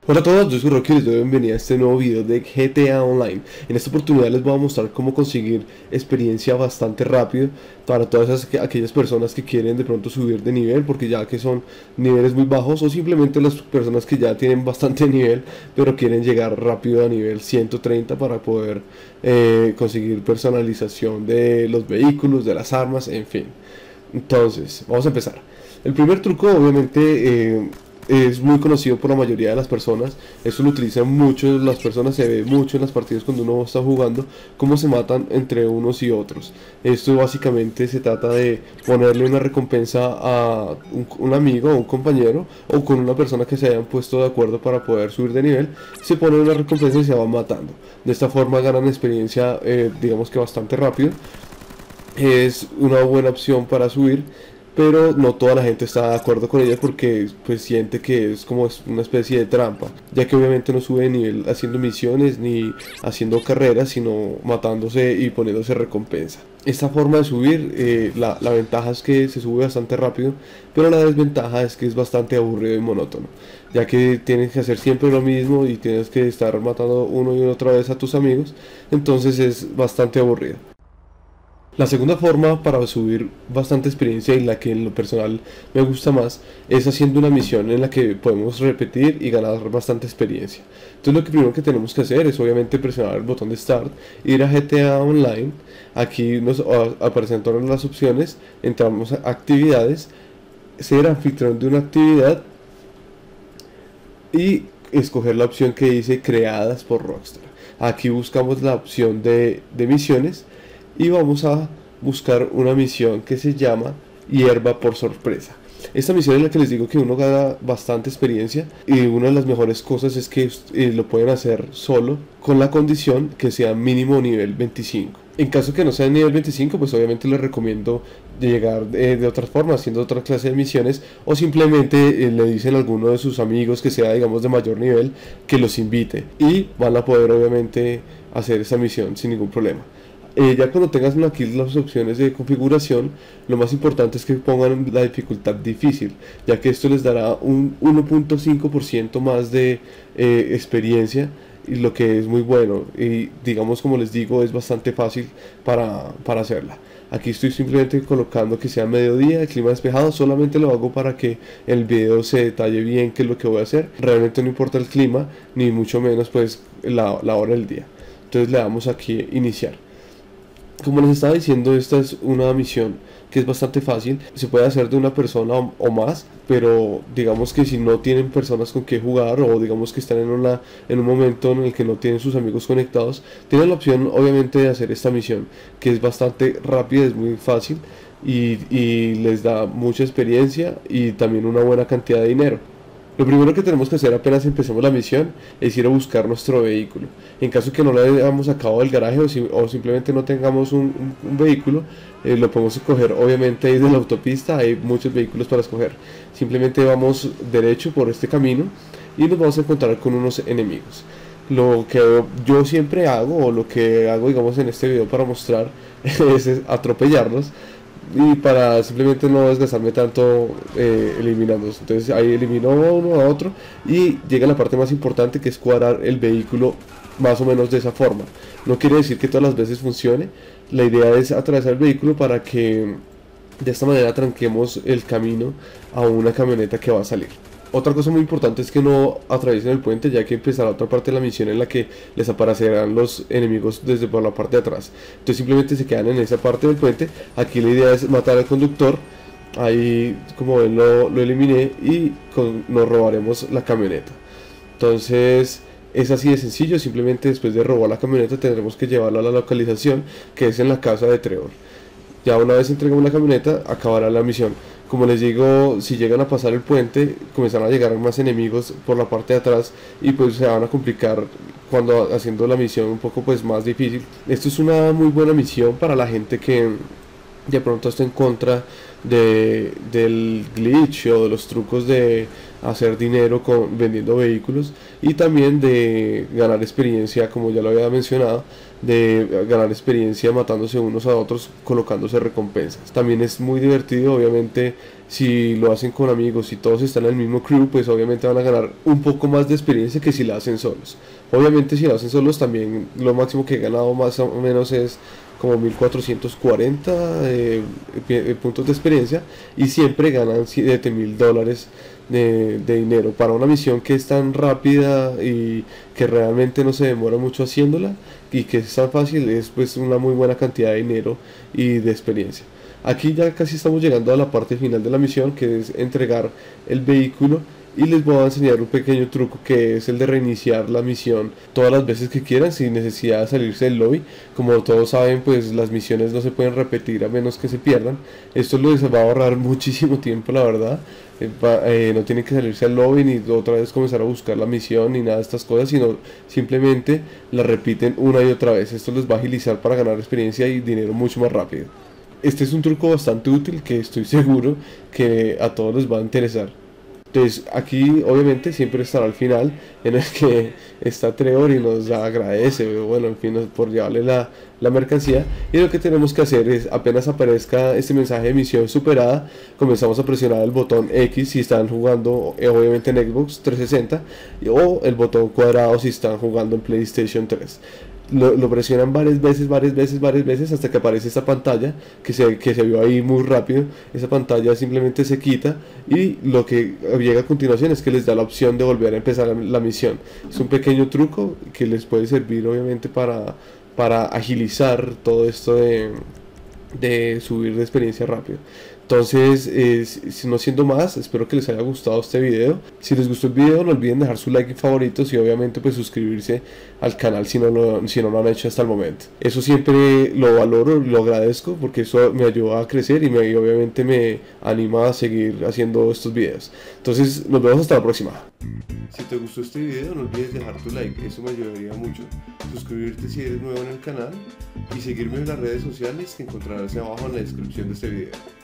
Hola a todos, yo soy Rocky y les doy la bienvenida a este nuevo video de GTA Online. En esta oportunidad les voy a mostrar cómo conseguir experiencia bastante rápido para aquellas personas que quieren de pronto subir de nivel, porque ya que son niveles muy bajos, o simplemente las personas que ya tienen bastante nivel pero quieren llegar rápido a nivel 130 para poder conseguir personalización de los vehículos, de las armas, en fin. Entonces, vamos a empezar. El primer truco obviamente es muy conocido por la mayoría de las personas. Eso lo utilizan mucho las personas, se ve mucho en las partidas cuando uno está jugando, cómo se matan entre unos y otros. Esto básicamente se trata de ponerle una recompensa a un amigo o un compañero, o con una persona que se hayan puesto de acuerdo para poder subir de nivel. Se pone una recompensa y se van matando. De esta forma ganan experiencia, digamos que bastante rápido. Es una buena opción para subir, pero no toda la gente está de acuerdo con ella porque pues siente que es como una especie de trampa, ya que obviamente no sube de nivel haciendo misiones ni haciendo carreras, sino matándose y poniéndose recompensa. Esta forma de subir, la ventaja es que se sube bastante rápido, pero la desventaja es que es bastante aburrido y monótono, ya que tienes que hacer siempre lo mismo y tienes que estar matando uno y otra vez a tus amigos, entonces es bastante aburrido. La segunda forma para subir bastante experiencia, y la que en lo personal me gusta más, es haciendo una misión en la que podemos repetir y ganar bastante experiencia. Entonces lo que primero que tenemos que hacer es obviamente presionar el botón de Start, ir a GTA Online. Aquí nos aparecen todas las opciones, entramos a actividades, ser anfitrión de una actividad y escoger la opción que dice creadas por Rockstar. Aquí buscamos la opción de misiones y vamos a buscar una misión que se llama Hierba por Sorpresa. Esta misión es la que les digo que uno gana bastante experiencia, y una de las mejores cosas es que lo pueden hacer solo, con la condición que sea mínimo nivel 25. En caso que no sea nivel 25, pues obviamente les recomiendo llegar de otra forma, haciendo otra clase de misiones, o simplemente le dicen a alguno de sus amigos que sea, digamos, de mayor nivel, que los invite, y van a poder obviamente hacer esa misión sin ningún problema. Ya cuando tengas aquí las opciones de configuración, lo más importante es que pongan la dificultad difícil, ya que esto les dará un 1.5% más de experiencia, y lo que es muy bueno, y digamos, como les digo, es bastante fácil para hacerla. Aquí estoy simplemente colocando que sea mediodía, el clima despejado. Solamente lo hago para que el video se detalle bien qué es lo que voy a hacer. Realmente no importa el clima, ni mucho menos pues la hora del día. Entonces le damos aquí iniciar. Como les estaba diciendo, esta es una misión que es bastante fácil, se puede hacer de una persona o más, pero digamos que si no tienen personas con que jugar, o digamos que están en un momento en el que no tienen sus amigos conectados, tienen la opción obviamente de hacer esta misión, que es bastante rápida, es muy fácil, y les da mucha experiencia y también una buena cantidad de dinero. Lo primero que tenemos que hacer apenas empecemos la misión es ir a buscar nuestro vehículo. En caso que no lo hayamos sacado del garaje, o simplemente no tengamos un vehículo, lo podemos escoger obviamente ahí de la autopista. Hay muchos vehículos para escoger. Simplemente vamos derecho por este camino y nos vamos a encontrar con unos enemigos. Lo que yo siempre hago, o lo que hago digamos en este video para mostrar, es atropellarlos, y para simplemente no desgastarme tanto eliminándolos. Entonces ahí elimino a uno, a otro, y llega la parte más importante, que es cuadrar el vehículo más o menos de esa forma. No quiere decir que todas las veces funcione, la idea es atravesar el vehículo para que de esta manera tranquemos el camino a una camioneta que va a salir. Otra cosa muy importante es que no atraviesen el puente, ya que empezará otra parte de la misión en la que les aparecerán los enemigos desde por la parte de atrás. Entonces simplemente se quedan en esa parte del puente. Aquí la idea es matar al conductor. Ahí, como ven, lo eliminé, y nos robaremos la camioneta. Entonces es así de sencillo. Simplemente después de robar la camioneta tendremos que llevarla a la localización, que es en la casa de Trevor. Ya una vez entregamos la camioneta, acabará la misión. Como les digo, si llegan a pasar el puente, comenzarán a llegar más enemigos por la parte de atrás, y pues se van a complicar cuando haciendo la misión un poco pues más difícil. Esto es una muy buena misión para la gente de pronto está en contra del glitch o de los trucos de hacer dinero vendiendo vehículos, y también de ganar experiencia, como ya lo había mencionado, de ganar experiencia matándose unos a otros, colocándose recompensas. También es muy divertido, obviamente si lo hacen con amigos y todos están en el mismo crew, pues obviamente van a ganar un poco más de experiencia que si la hacen solos. Obviamente si lo hacen solos también lo máximo que he ganado más o menos es como 1440 puntos de experiencia, y siempre ganan $7000 de dinero para una misión que es tan rápida y que realmente no se demora mucho haciéndola, y que es tan fácil. Es pues una muy buena cantidad de dinero y de experiencia. Aquí ya casi estamos llegando a la parte final de la misión, que es entregar el vehículo, y les voy a enseñar un pequeño truco, que es el de reiniciar la misión todas las veces que quieran sin necesidad de salirse del lobby. Como todos saben, pues las misiones no se pueden repetir a menos que se pierdan. Esto les va a ahorrar muchísimo tiempo, la verdad. No tienen que salirse al lobby ni otra vez comenzar a buscar la misión ni nada de estas cosas, sino simplemente la repiten una y otra vez. Esto les va a agilizar para ganar experiencia y dinero mucho más rápido. Este es un truco bastante útil que estoy seguro que a todos les va a interesar. Entonces aquí obviamente siempre estará al final en el que está Trevor y nos agradece, bueno, en fin, por llevarle la mercancía. Y lo que tenemos que hacer es, apenas aparezca este mensaje de misión superada, comenzamos a presionar el botón X si están jugando obviamente en Xbox 360, o el botón cuadrado si están jugando en PlayStation 3. Lo presionan varias veces hasta que aparece esta pantalla que se vio ahí muy rápido. Esa pantalla simplemente se quita, y lo que llega a continuación es que les da la opción de volver a empezar la misión. Es un pequeño truco que les puede servir obviamente para agilizar todo esto de subir de experiencia rápido. Entonces, no siendo más, espero que les haya gustado este video. Si les gustó el video, no olviden dejar su like y favoritos, y obviamente pues suscribirse al canal si no lo han hecho hasta el momento. Eso siempre lo valoro, lo agradezco, porque eso me ayuda a crecer y obviamente me anima a seguir haciendo estos videos. Entonces, nos vemos hasta la próxima. Si te gustó este video, no olvides dejar tu like, eso me ayudaría mucho. Suscribirte si eres nuevo en el canal, y seguirme en las redes sociales que encontrarás abajo en la descripción de este video.